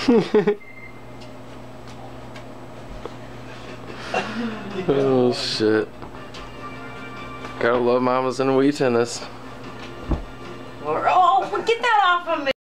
Oh shit. Gotta love mamas and Wii tennis. Oh, get that off of me!